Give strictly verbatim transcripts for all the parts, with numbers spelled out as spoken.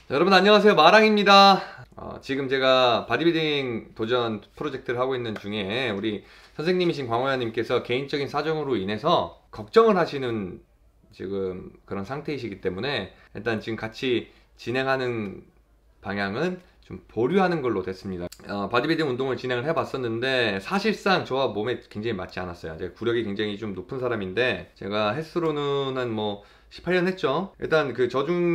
자, 여러분 안녕하세요, 마랑입니다. 어, 지금 제가 바디빌딩 도전 프로젝트를 하고 있는 중에 우리 선생님이신 광호야님께서 개인적인 사정으로 인해서 걱정을 하시는 지금 그런 상태이시기 때문에 일단 지금 같이 진행하는 방향은 좀 보류하는 걸로 됐습니다. 어, 바디빌딩 운동을 진행을 해봤었는데 사실상 저와 몸에 굉장히 맞지 않았어요. 제가 구력이 굉장히 좀 높은 사람인데 제가 헬스로는 한 뭐 십팔 년 했죠. 일단 그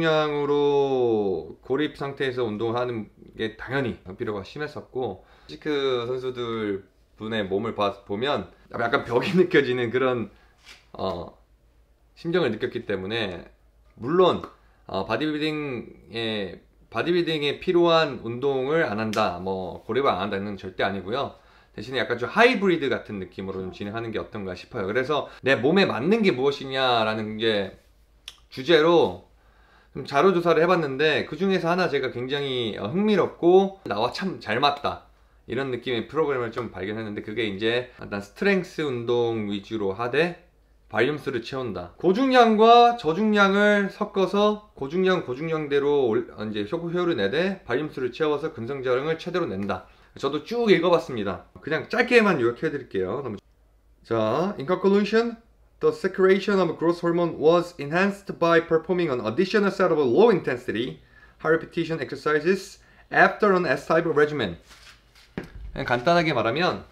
저중량으로 고립 상태에서 운동을 하는 게 당연히 피로가 심했었고, 피지크 선수들 분의 몸을 봐, 보면 약간 벽이 느껴지는 그런 어, 심정을 느꼈기 때문에, 물론 어, 바디빌딩에 바디빌딩에 필요한 운동을 안 한다, 뭐 고립을 안 한다는 절대 아니고요. 대신에 약간 좀 하이브리드 같은 느낌으로 좀 진행하는 게 어떤가 싶어요. 그래서 내 몸에 맞는 게 무엇이냐라는 게 주제로 좀 자료 조사를 해봤는데, 그 중에서 하나 제가 굉장히 흥미롭고 나와 참 잘 맞다 이런 느낌의 프로그램을 좀 발견했는데, 그게 이제 일단 스트렝스 운동 위주로 하되 발륨수를 채운다. 고중량과 저중량을 섞어서 고중량 고중량대로 이제 효율을 내되 발륨수를 채워서 근성자랑을 최대로 낸다. 저도 쭉 읽어봤습니다. 그냥 짧게만 요약해 드릴게요. 자, in conclusion, the secretion of growth hormone was enhanced by performing an additional set of low intensity, high repetition exercises after an S-type regimen. 그냥 간단하게 말하면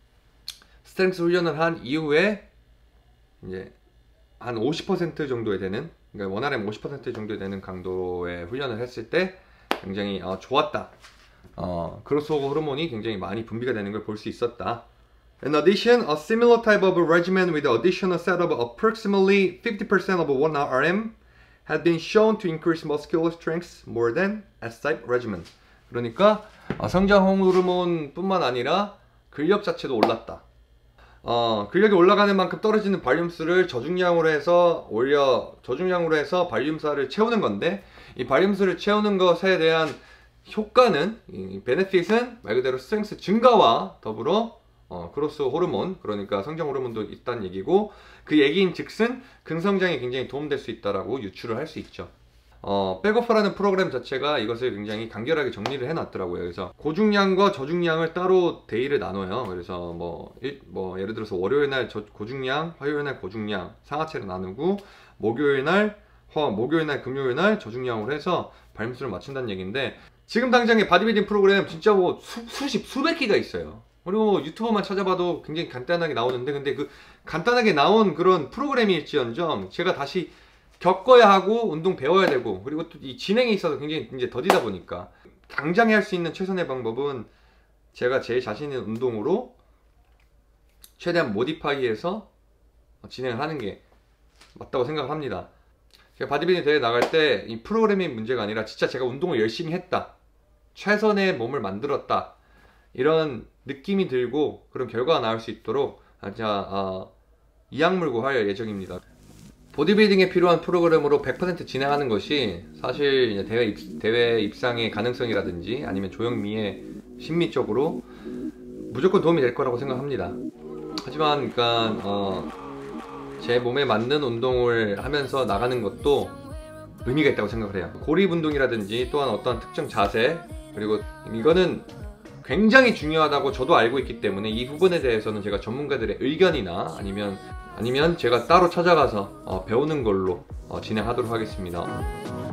스트렝스 훈련을 한 이후에 이제 한 오십 퍼센트 정도에 되는, 그러니까 원알엠 오십 퍼센트 정도 되는 강도의 훈련을 했을 때 굉장히 어, 좋았다. 어, 그로스오버 호르몬이 굉장히 많이 분비가 되는 걸 볼 수 있었다. In addition, a similar type of regimen with additional set of approximately fifty percent of one R M had been shown to increase muscular strength more than S-type regimen. 그러니까 어, 성장 호르몬 뿐만 아니라 근력 자체도 올랐다. 어, 근력이 올라가는 만큼 떨어지는 발륨수를 저중량으로 해서 올려 저중량으로 해서 발륨수를 채우는 건데, 이 발륨수를 채우는 것에 대한 효과는, 이 베네핏은 말 그대로 스트렝스 증가와 더불어 어, 그로스 호르몬, 그러니까 성장 호르몬도 있다는 얘기고, 그 얘기인 즉슨 근성장에 굉장히 도움될 수 있다라고 유추를 할 수 있죠. 어, 백오프라는 프로그램 자체가 이것을 굉장히 간결하게 정리를 해놨더라고요. 그래서 고중량과 저중량을 따로 데이를 나눠요. 그래서 뭐, 일, 뭐 예를 들어서 월요일 날 저, 고중량, 화요일 날 고중량 상하체로 나누고, 목요일 날 화, 목요일 날 금요일 날 저중량으로 해서 발림수를 맞춘다는 얘기인데, 지금 당장의 바디빌딩 프로그램 진짜 뭐 수, 수십 수백 개가 있어요. 그리고 유튜브만 찾아봐도 굉장히 간단하게 나오는데, 근데 그 간단하게 나온 그런 프로그램일지언정 제가 다시 겪어야 하고 운동 배워야 되고, 그리고 또 이 진행에 있어서 굉장히 이제 더디다 보니까 당장에 할 수 있는 최선의 방법은 제가 제 자신 있는 운동으로 최대한 모디파이해서 진행을 하는 게 맞다고 생각을 합니다. 제가 바디빌딩 대회 나갈 때 이 프로그램이 문제가 아니라 진짜 제가 운동을 열심히 했다, 최선의 몸을 만들었다, 이런 느낌이 들고 그런 결과가 나올 수 있도록 진짜 어, 이악물고 할 예정입니다. 보디빌딩에 필요한 프로그램으로 백 퍼센트 진행하는 것이 사실 이제 대회, 입, 대회 입상의 가능성이라든지 아니면 조영미의 심미 쪽으로 무조건 도움이 될 거라고 생각합니다. 하지만 그러니까 어, 제 몸에 맞는 운동을 하면서 나가는 것도 의미가 있다고 생각을 해요. 고립 운동이라든지 또한 어떤 특정 자세, 그리고 이거는 굉장히 중요하다고 저도 알고 있기 때문에 이 부분에 대해서는 제가 전문가들의 의견이나 아니면 아니면 제가 따로 찾아가서 어, 배우는 걸로 어, 진행하도록 하겠습니다.